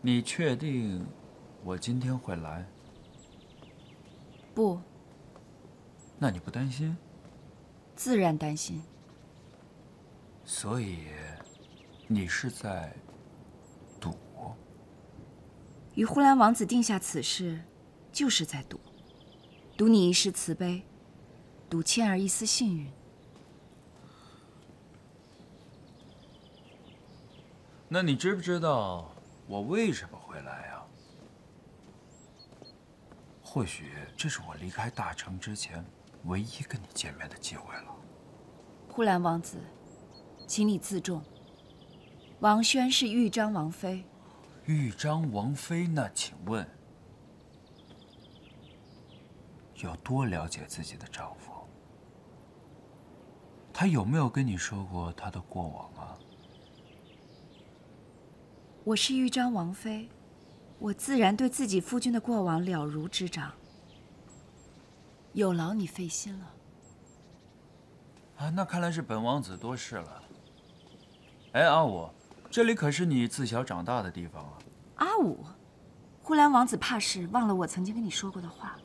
你确定我今天会来？ 不。 那你不担心？ 自然担心。 所以，你是在赌？ 与呼兰王子定下此事，就是在赌，赌你一世慈悲，赌倩儿一丝幸运。 那你知不知道我为什么会来啊？或许这是我离开大城之前唯一跟你见面的机会了。 呼兰王子，请你自重。王轩是豫章王妃。 豫章王妃，那请问有多了解自己的丈夫？她有没有跟你说过她的过往啊？ 我是豫章王妃，我自然对自己夫君的过往了如指掌。有劳你费心了。 啊，那看来是本王子多事了。哎，阿武，这里可是你自小长大的地方啊。 阿武，呼兰王子怕是忘了我曾经跟你说过的话。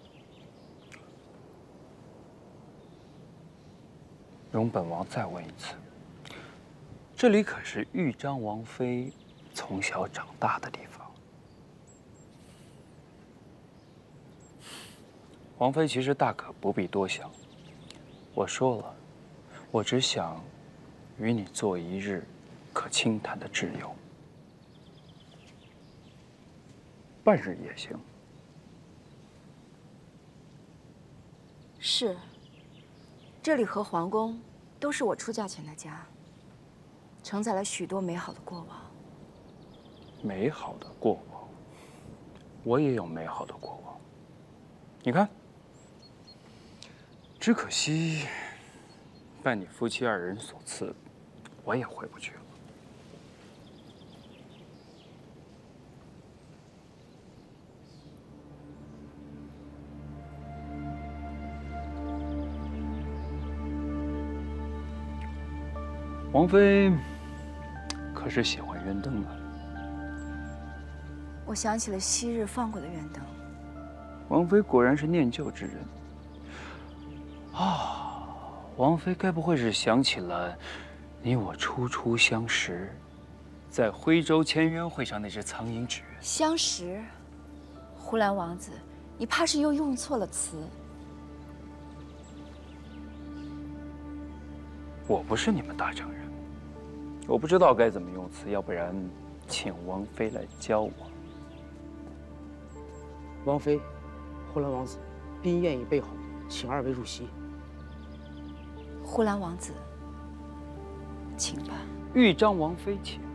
容本王再问一次，这里可是豫章王妃从小长大的地方。王妃其实大可不必多想。我说了，我只想与你做一日可轻谈的挚友，半日也行。 是，这里和皇宫都是我出嫁前的家，承载了许多美好的过往。 美好的过往，我也有美好的过往。你看，只可惜拜你夫妻二人所赐，我也回不去了。王妃可是喜欢圆灯啊？ 我想起了昔日放过的圆灯。 王妃果然是念旧之人啊！王妃该不会是想起了你我初初相识，在徽州签约会上那只苍鹰纸鸢？ 相识，呼兰王子，你怕是又用错了词。 我不是你们大城人，我不知道该怎么用词，要不然，请王妃来教我。 王妃，呼兰王子，宾宴已备好，请二位入席。 呼兰王子，请吧。 豫章王妃请。